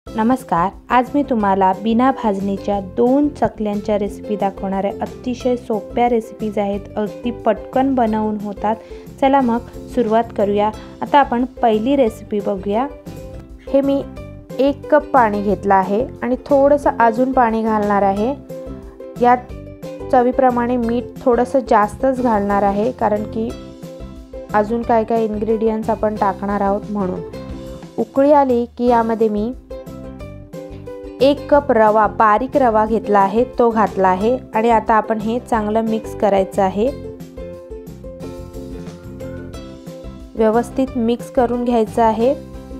नमस्कार, आज मी तुम्हाला बिना भाजणीच्या 2 चकल्यांच्या रेसिपी दाखवणार आहे। अतिशय सोप्या रेसिपीज आहेत, अगदी पटकन बनवून होतात। चला मग सुरुवात करूया। आता आपण पहिली रेसिपी बघूया। हे मी 1 कप पाणी घेतलं आहे आणि थोडंसं अजून पाणी घालणार आहे। यात चवीप्रमाणे मीठ थोडंसं जास्तच घालणार आहे, कारण की अजून काय इन्ग्रेडियंट्स आपण टाकणार आहोत म्हणून। उकळी आली की यामध्ये मी 1 कप रवा, बारीक रवा घेतला आहे, तो घातला आहे आणि आता आपण हे चांगलं मिक्स करायचं आहे। व्यवस्थित मिक्स करून घ्यायचं आहे।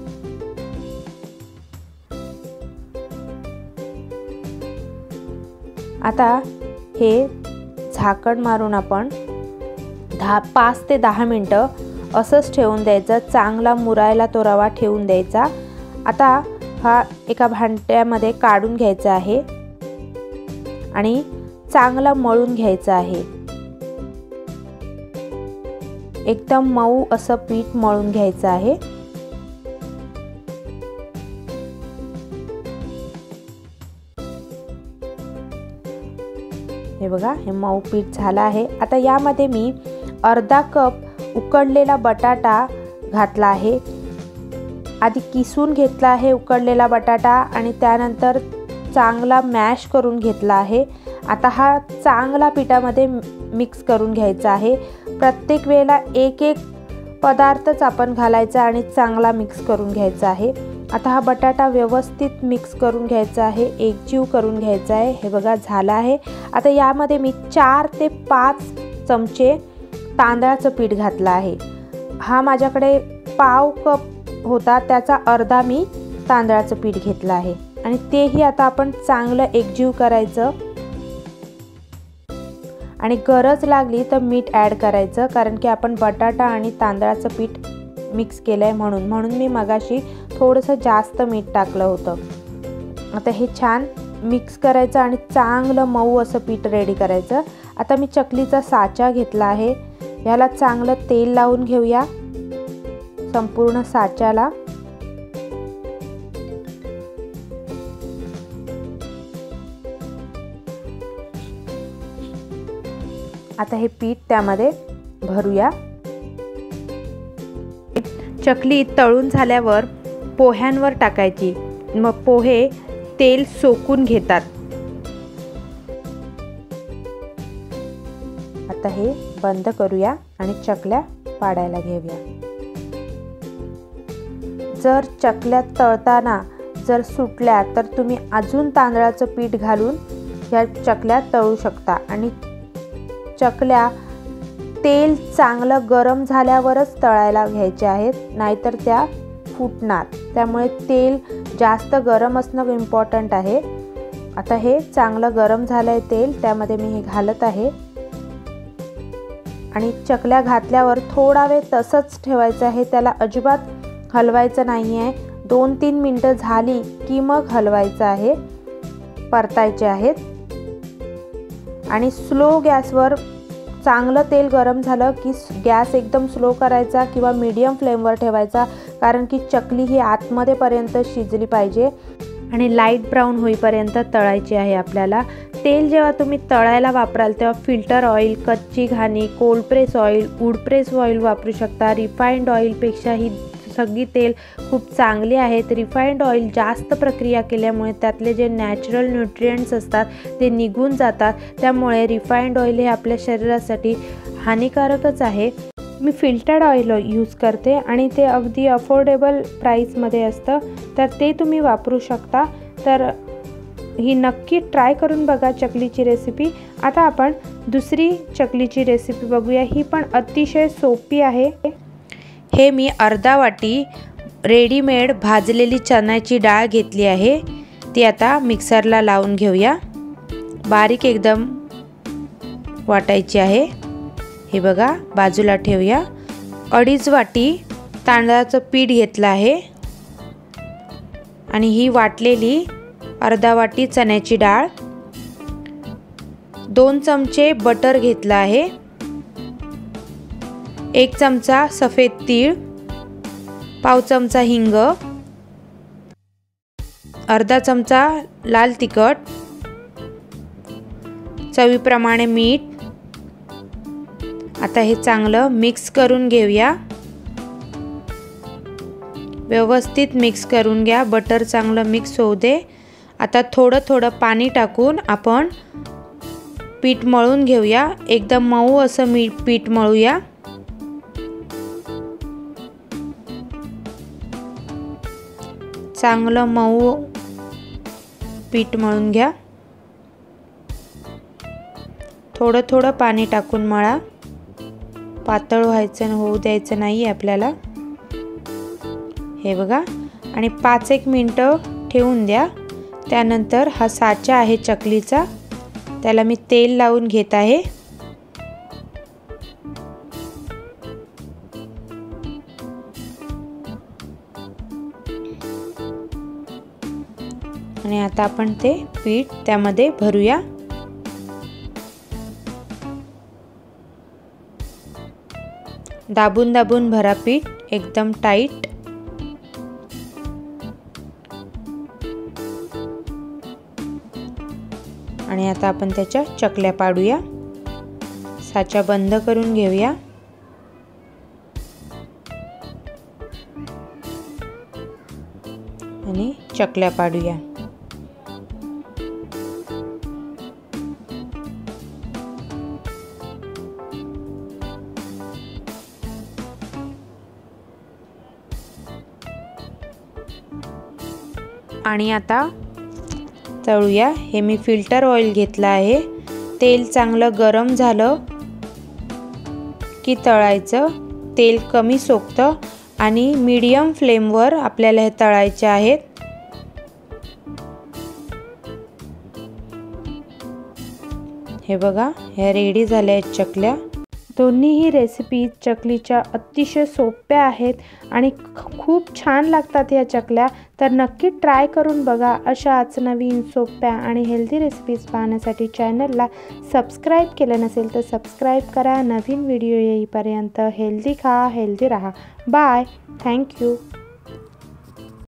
आता हे झाकण मारून आपण 5 ते 10 मिनिटं असंच ठेवून द्यायचं। चांगला मुरायला तो रवा ठेवून द्यायचा। आता हा एका भांड्यामध्ये काढून घ्यायचा आहे आणि चांगला मळून घ्यायचा आहे। एकदम मऊ असं पीठ मळून घ्यायचं आहे। हे बघा, हे मऊ पीठ झालं आहे। आता यामध्ये मी अर्धा कप उकडलेला बटाटा घातला आहे। आधी किसून घेतला आहे उकडलेला बटाटा आणि त्यानंतर चांगला मॅश करून घेतला आहे। आता हा चांगला पिठामध्ये मिक्स करून घ्यायचा आहे। प्रत्येक वेळेला एक पदार्थच आपण घालायचा आणि चांगला मिक्स करून घ्यायचा आहे। आता हा बटाटा व्यवस्थित मिक्स करून घ्यायचा आहे, एकजीव करून घ्यायचा आहे। हे बघा झाला आहे। आता यामध्ये मी 4 ते 5 चमचे तांदळाचं पीठ घातलं आहे। हा माझ्याकडे पाव कप होता, त्याचा अर्धा मी तांदळाचं पीठ घेतलं आहे आणि तेही आता आपण चांगलं एकजीव करायचं आणि गरज लागली तर मीठ ॲड करायचं, कारण की आपण बटाटा आणि तांदळाचं पीठ मिक्स केलंय म्हणून मी मगाशी थोडंसं जास्त मीठ टाकलं होतं। आता हे छान मिक्स करायचं आणि चांगलं मऊ असं पीठ रेडी करायचं। आता मी चकलीचा साचा घेतला आहे, याला चांगलं तेल लावून घेऊया संपूर्ण साच्याला। आता हे पीठ त्यामध्ये भरूया। चकली तळून झाल्यावर पोह्यांवर टाकायची, मग पोहे तेल सोकून घेतात। आता हे बंद करूया आणि चकल्या पाडायला घेऊया। जर चकल्या तळताना जर सुटल्या तर तुम्ही अजून तांदळाचं पीठ घालून या चकल्या तळू शकता आणि चकल्या तेल चांगलं गरम झाल्यावरच तळायला घ्यायच्या आहेत, नाहीतर त्या फुटणार। त्यामुळे तेल जास्त गरम असणं इम्पॉर्टंट आहे। आता हे चांगलं गरम झालंय तेल, त्यामध्ये मी हे घालत आहे आणि चकल्या घातल्यावर थोडा वेळ तसंच ठेवायचं आहे, त्याला अजिबात हलवायचं नाही आहे। 2-3 मिनिटं झाली की मग हलवायचं आहे, परतायचे आहेत आणि स्लो गॅसवर चांगलं तेल गरम झालं की गॅस एकदम स्लो करायचा किंवा मीडियम फ्लेमवर ठेवायचा, कारण की चकली ही आतमध्ये पर्यंत शिजली पाहिजे आणि लाईट ब्राऊन होईपर्यंत तळायची आहे आपल्याला। तेल जेव्हा तुम्ही तळायला वापराल तेव्हा फिल्टर ऑइल, कच्ची घाणी, cold press oil, wood press oil वापरू शकता। रिफाइंड ऑइलपेक्षा ही सगळी तेल खूप चांगली आहेत। रिफाइंड ऑइल जास्त प्रक्रिया केल्यामुळे त्यातले जे नॅचरल न्यूट्रिएंट्स असतात ते निघून जातात, त्यामुळे रिफाइंड ऑइल हे आपल्या शरीरासाठी हानिकारकच आहे। मी फिल्टर्ड ऑइल यूज करते आणि ते अगदी अफोर्डेबल प्राईसमध्ये असतं, तर ते तुम्ही वापरू शकता। तर ही नक्की ट्राय करून बघा चकलीची रेसिपी। आता आपण दुसरी चकलीची रेसिपी बघूया, ही पण अतिशय सोपी आहे। हे मी अर्धा वाटी रेडीमेड भाजलेली चण्याची डाळ घेतली आहे, ती आता मिक्सरला लावून घेऊया। बारीक एकदम वाटायची आहे। हे बघा, बाजूला ठेवूया। 2.5 वाटी तांदळाचं पीठ घेतलं आहे आणि ही वाटलेली अर्धा वाटी चण्याची डाळ, 2 चमचे बटर घेतला आहे, 1 चमचा सफेद तीळ, पाव चमचा हिंग, अर्धा चमचा लाल तिखट, चवीप्रमाणे मीठ। आता हे चांगलं मिक्स करून घेऊया, व्यवस्थित मिक्स करून घ्या। बटर चांगलं मिक्स होऊ दे। आता थोडं थोडं पाणी टाकून आपण पीठ मळून घेऊया। एकदम मऊ असं पीठ मळूया। चांगलं मऊ पीठ मळून घ्या। थोडं थोडं पाणी टाकून मळा, पातळ व्हायचं होऊ द्यायचं नाही आपल्याला। हे बघा, आणि 5-1 मिनिटं ठेवून द्या। त्यानंतर हा साचा आहे चकलीचा, त्याला मी तेल लावून घेत आहे। आणि आता आपण ते पीठ त्यामध्ये भरूया। दाबून दाबून भरा पीठ, एकदम टाईट। आणि आता आपण त्याच्या चकल्या पाडूया। साचा बंद करून घेऊया आणि चकल्या पाडूया। आणि आता तळूया। हे मी फिल्टर ऑइल घेतलं आहे। तेल चांगलं गरम झालं की तळायचं। तेल कमी सोकतं आणि मीडियम फ्लेमवर आपल्याला हे तळायचे आहेत। हे बघा, हे रेडी झाल्या आहेत चकल्या। दोन्हीही रेसिपी चकलीच्या अतिशय सोप्या आहेत आणि खूप छान लागतात या चकल्या। तर नक्की ट्राय करून बघा। अशाच नवीन सोप्या आणि हेल्दी रेसिपीज पाहण्यासाठी चॅनलला सबस्क्राईब केलं नसेल तर सबस्क्राईब करा। नवीन व्हिडिओ येईपर्यंत हेल्दी खा, हेल्दी राहा। Bye, thank you.